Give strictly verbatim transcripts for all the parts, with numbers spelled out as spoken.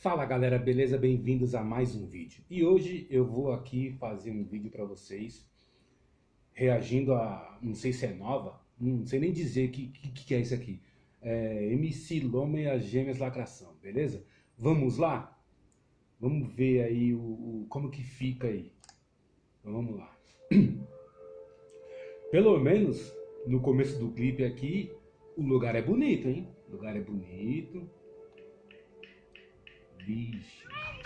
Fala galera, beleza? Bem-vindos a mais um vídeo. E hoje eu vou aqui fazer um vídeo para vocês reagindo a, não sei se é nova, não sei nem dizer o que, que, que é isso aqui. É M C Loma e as Gêmeas Lacração, beleza? Vamos lá? Vamos ver aí o, o, como que fica aí. Então vamos lá. Pelo menos no começo do clipe aqui, o lugar é bonito, hein? O lugar é bonito. Vixe.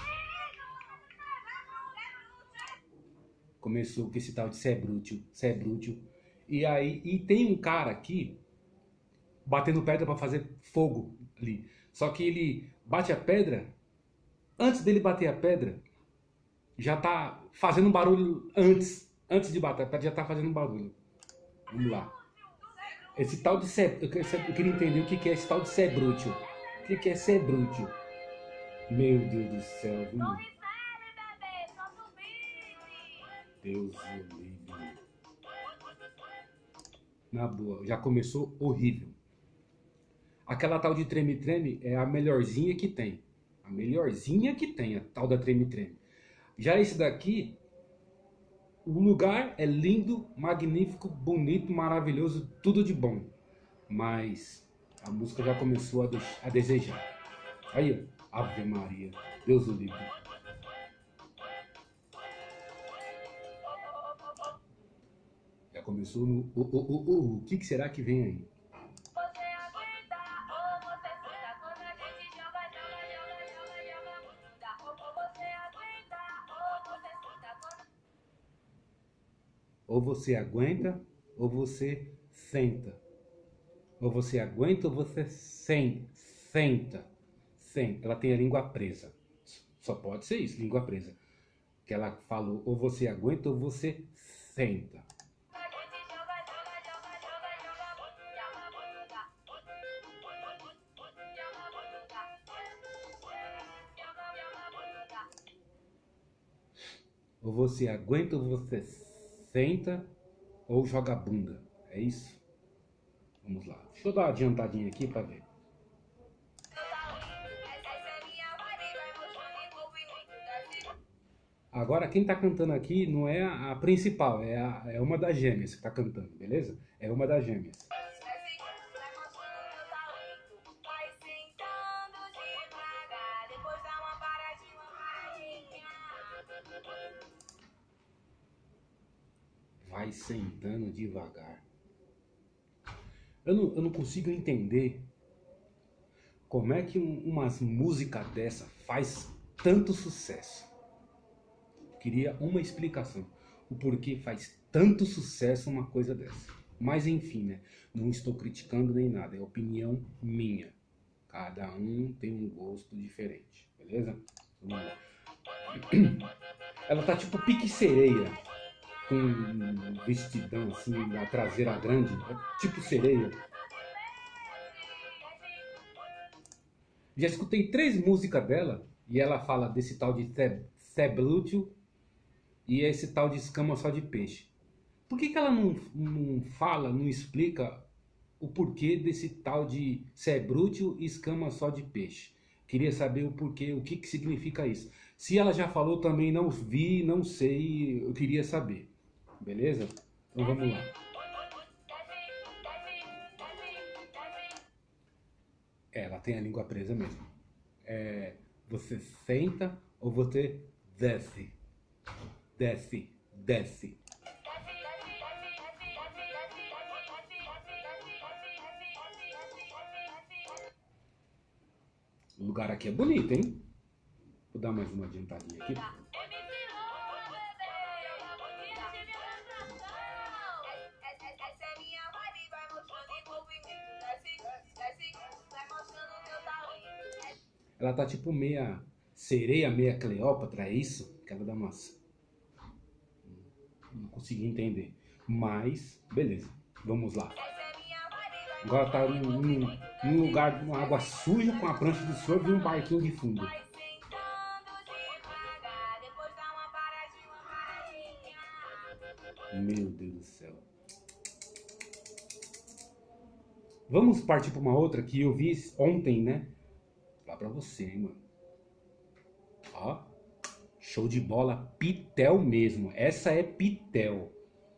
Começou com esse tal de Sebrútil, Sebrútil. E aí, e tem um cara aqui batendo pedra para fazer fogo ali. Só que ele bate a pedra, antes dele bater a pedra, já tá fazendo um barulho antes, antes de bater a pedra, já tá fazendo um barulho. Vamos lá. Esse tal de Sebrútil, eu queria entender o que é esse tal de Sebrútil. O que é Sebrútil? Meu Deus do céu, viu? Deus do livre. Na boa, já começou horrível. Aquela tal de treme-treme é a melhorzinha que tem. A melhorzinha que tem, a tal da treme-treme. Já esse daqui, o lugar é lindo, magnífico, bonito, maravilhoso, tudo de bom. Mas a música já começou a, a desejar. Aí, ó. Ave Maria, Deus o livre. Já começou no... O, o, o, o, o que, que será que vem aí? Você aguenta ou você fica quando a gente joga, joga, joga, joga, joga bunda. Você aguenta ou você fica quando... Ou você aguenta ou você senta. Ou você aguenta ou você sen, senta. Ela tem a língua presa. Só pode ser isso, língua presa. Que ela falou, ou você aguenta ou você senta. Ou você aguenta ou você senta ou joga bunda. É isso? Vamos lá. Deixa eu dar uma adiantadinha aqui para ver. Agora, quem tá cantando aqui não é a, a principal, é, a, é uma das gêmeas que tá cantando, beleza? É uma das gêmeas. Vai sentando devagar. Eu não, eu não consigo entender como é que um, umas músicas dessa faz tanto sucesso. Queria uma explicação. O porquê faz tanto sucesso uma coisa dessa. Mas enfim, né? Não estou criticando nem nada. É opinião minha. Cada um tem um gosto diferente. Beleza? Vamos lá. Ela tá tipo pique sereia. Com um vestidão assim, a traseira grande. Tipo sereia. Já escutei três músicas dela. E ela fala desse tal de Sebrútil. E esse tal de escama só de peixe. Por que que ela não, não fala, não explica o porquê desse tal de Sebrútil e escama só de peixe? Queria saber o porquê, o que que significa isso. Se ela já falou também, não vi, não sei, eu queria saber. Beleza? Então vamos lá. É, ela tem a língua presa mesmo. É, você senta ou você desce? Desce, desce. O lugar aqui é bonito, hein? Vou dar mais uma adiantadinha aqui. Ela tá tipo meia sereia, meia Cleópatra, é isso? Que ela dá umas... Não consegui entender. Mas, beleza. Vamos lá. Agora tá num, num, num lugar, numa água suja, com a prancha de surf e um barquinho de fundo. Meu Deus do céu. Vamos partir para uma outra que eu vi ontem, né? Lá pra você, hein, mano. Ó, show de bola, Pitel mesmo. Essa é Pitel.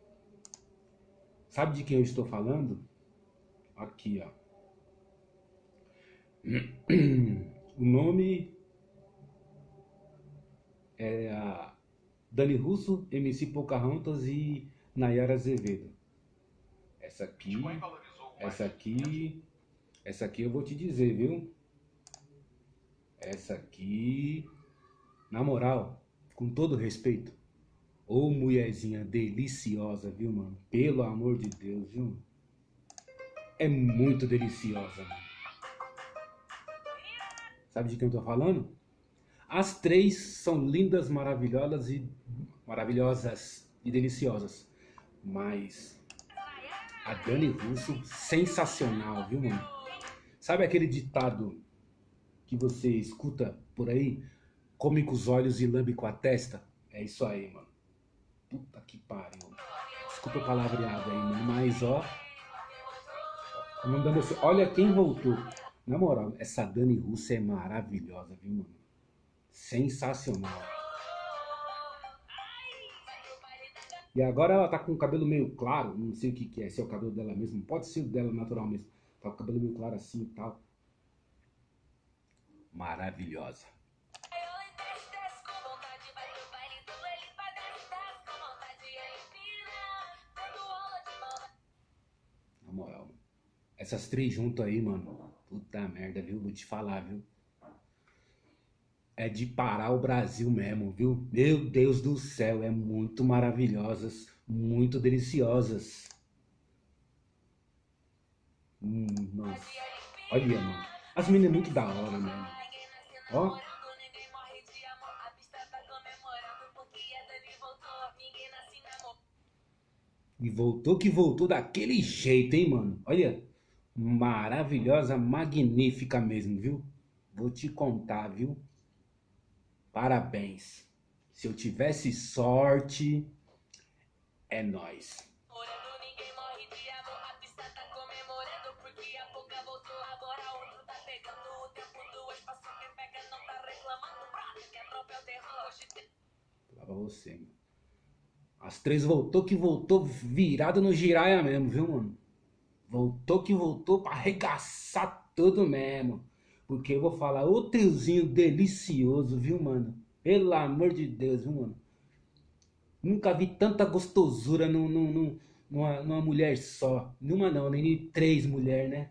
Sabe de quem eu estou falando? Aqui, ó. O nome é a Dani Russo, M C Pocahontas e Nayara Azevedo. Essa aqui, essa aqui, essa aqui eu vou te dizer, viu? Essa aqui, na moral, com todo respeito, ô mulherzinha deliciosa, viu, mano? Pelo amor de Deus, viu? É muito deliciosa, mano. Sabe de quem eu tô falando? As três são lindas, maravilhosas e maravilhosas e deliciosas. Mas a Dani Russo, sensacional, viu, mano? Sabe aquele ditado que você escuta por aí? Come com os olhos e lambe com a testa? É isso aí, mano. Puta que pariu. Desculpa o palavreado aí, mano. Mas, ó... Olha quem voltou. Na moral, essa Dani Russo é maravilhosa, viu, mano? Sensacional. E agora ela tá com o cabelo meio claro. Não sei o que que é. Se é o cabelo dela mesmo. Pode ser o dela natural mesmo. Tá com o cabelo meio claro assim e tal. Maravilhosa. Na moral, mano. Essas três juntas aí, mano. Puta merda, viu? Vou te falar, viu? É de parar o Brasil mesmo, viu? Meu Deus do céu, é muito maravilhosas, muito deliciosas. Hum, nossa. Olha, mano. As meninas é muito da hora, mano. Ó. E voltou que voltou daquele jeito, hein, mano? Olha. Maravilhosa, magnífica mesmo, viu? Vou te contar, viu? Parabéns. Se eu tivesse sorte, é nóis. Lá pra você, mano. As três voltou que voltou virado no giraia mesmo, viu, mano? Voltou que voltou pra arregaçar tudo mesmo. Porque eu vou falar, ô triozinho delicioso, viu, mano? Pelo amor de Deus, viu, mano? Nunca vi tanta gostosura num, num, num, numa, numa mulher só. Numa não, nem três mulheres, né?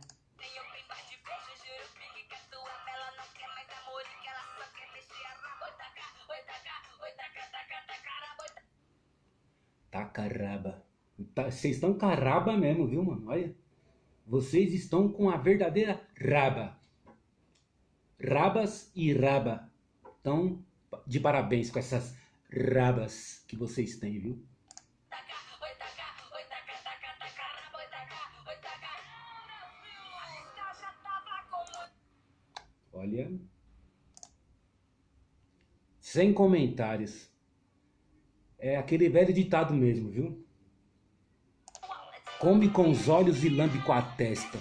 Tá caraba. Vocês estão caraba mesmo, viu, mano? Olha. Vocês estão com a verdadeira raba. Rabas e raba. Então, de parabéns com essas rabas que vocês têm, viu? Olha. Sem comentários. É aquele velho ditado mesmo, viu? Come com os olhos e lambe com a testa.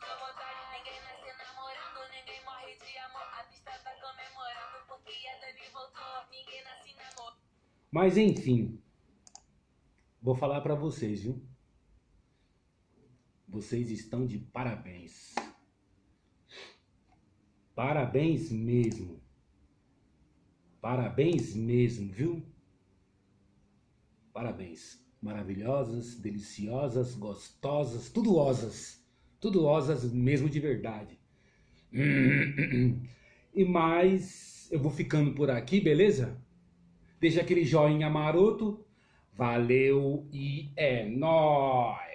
Mas enfim, vou falar pra vocês, viu? Vocês estão de parabéns. Parabéns mesmo. Parabéns mesmo, viu? Parabéns. Maravilhosas, deliciosas, gostosas, tudo osas. Tudo osas mesmo de verdade. E mais, eu vou ficando por aqui, beleza? Deixa aquele joinha maroto. Valeu e é nóis!